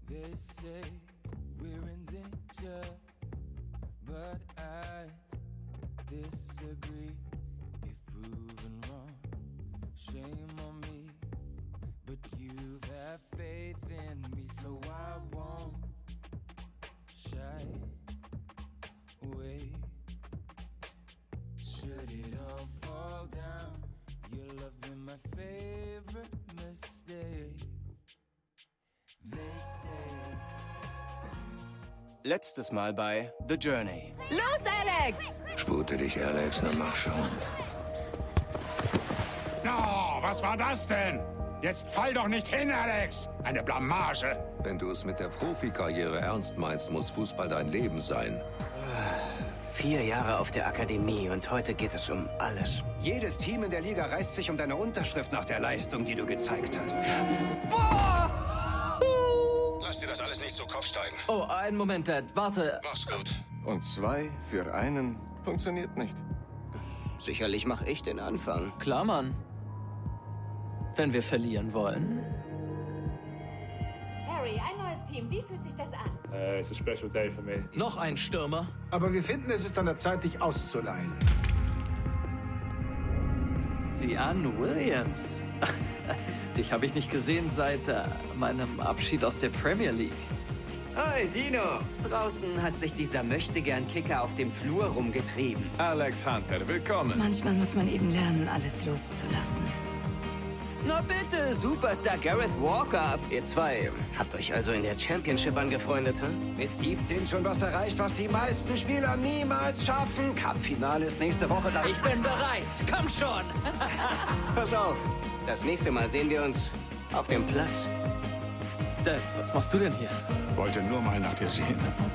They say we're in danger, but I disagree. If proven wrong, shame on me. But you've had faith in me, so I won't shy away. Should it all fall down, your love been my favorite mistake. They say. Letztes Mal bei The Journey. Los, Alex! Spute dich, Alex, na mach schon. Oh, was war das denn? Jetzt fall doch nicht hin, Alex! Eine Blamage! Wenn du es mit der Profikarriere ernst meinst, muss Fußball dein Leben sein. 4 Jahre auf der Akademie und heute geht es um alles. Jedes Team in der Liga reißt sich um deine Unterschrift nach der Leistung, die du gezeigt hast. Lass dir das alles nicht so Kopf steigen. Oh, einen Moment, Dad. Warte. Mach's gut. Und 2 für einen funktioniert nicht. Sicherlich mache ich den Anfang. Klar, Mann. Wenn wir verlieren wollen. Harry, ein neues Team. Wie fühlt sich das an? It's a special day for me. Noch ein Stürmer. Aber wir finden, es ist an der Zeit, dich auszuleihen. Sieh an, Williams. Dich habe ich nicht gesehen seit meinem Abschied aus der Premier League. Hi, Dino. Draußen hat sich dieser Möchtegern-Kicker auf dem Flur rumgetrieben. Alex Hunter, willkommen. Manchmal muss man eben lernen, alles loszulassen. Na bitte, Superstar Gareth Walker. Ihr zwei habt euch also in der Championship angefreundet, hm? Mit 17 schon was erreicht, was die meisten Spieler niemals schaffen. Cup-Finale ist nächste Woche dann. Ich bin bereit. Komm schon. Pass auf, das nächste Mal sehen wir uns auf dem Platz. Dad, was machst du denn hier? Wollte nur mal nach dir sehen.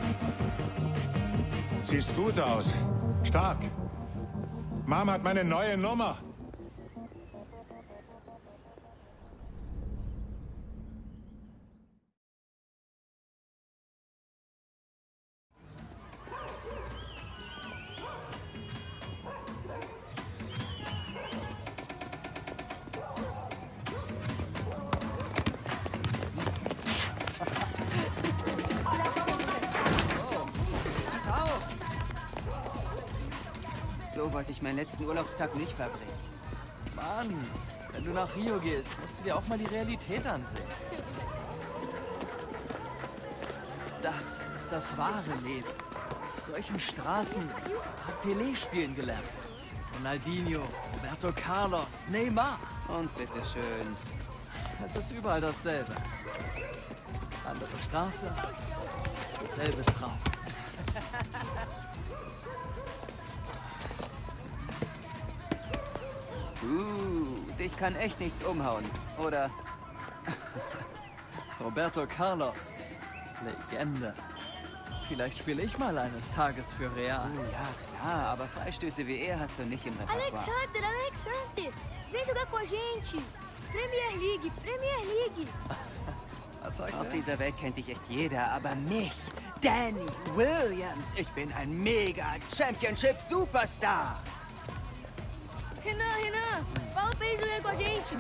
Siehst gut aus. Stark. Mama hat meine neue Nummer. So wollte ich meinen letzten Urlaubstag nicht verbringen. Mann, wenn du nach Rio gehst, musst du dir auch mal die Realität ansehen. Das ist das wahre Leben. Auf solchen Straßen hat Pelé spielen gelernt. Ronaldinho, Roberto Carlos, Neymar. Und bitteschön. Es ist überall dasselbe. Andere Straße, selbe Traum. Dich kann echt nichts umhauen, oder? Roberto Carlos, Legende. Vielleicht spiele ich mal eines Tages für Real. Oh ja, klar, aber Freistöße wie er hast du nicht im Repertoire. Alex Hunter, vem jogar com a gente. Premier League, Premier League. Was sagt Auf er? dieser Welt kennt dich echt jeder, aber mich, Danny Williams. Ich bin ein Mega-Championship-Superstar. Renan, fala pra eles jogarem com a gente.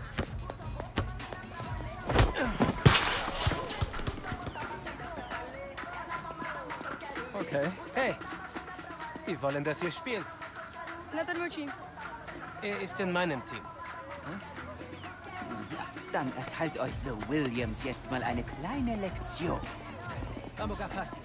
Okay. Hey, wir wollen, dass ihr spielt. Renan tá no meu time. Er ist in meinem Team. Dann erteilt euch The Williams jetzt mal eine kleine Lektion. Vamos a fácil.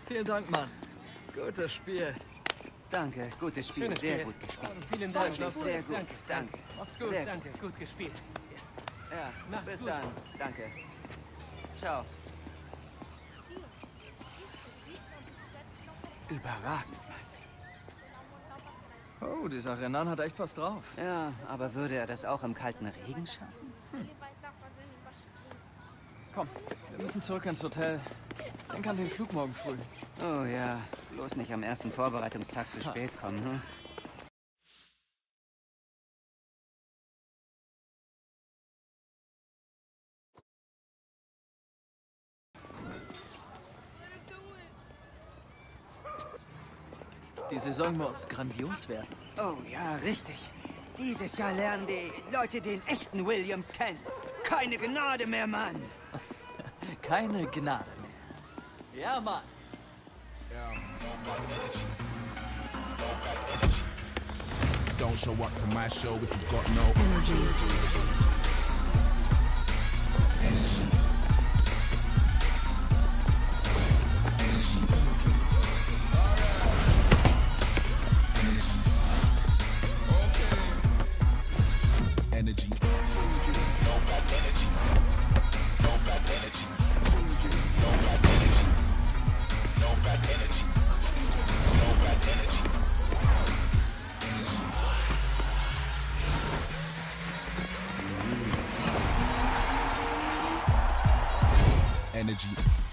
Vielen Dank, Mann. Gutes Spiel. Danke, gutes Spiel. Schönes sehr Spiel. gut gespielt. Vielen Dank. Sehr gut, danke. Macht's gut. Sehr Danke, gut. gut gespielt. Ja, Macht's bis gut. dann. Danke. Ciao. Überragend. Oh, dieser Renan hat echt was drauf. Ja, aber würde er das auch im kalten Regen schaffen? Komm, wir müssen zurück ins Hotel. Denk an den Flug morgen früh. Oh ja, bloß nicht am ersten Vorbereitungstag zu spät kommen, hm? Die Saison muss grandios werden. Oh ja, richtig. Dieses Jahr lernen die Leute den echten Williams kennen. Keine Gnade mehr, Mann. Keine Gnade mehr. Ja, Mann. Don't show up to my show if you've got no energy. Energy. Energy.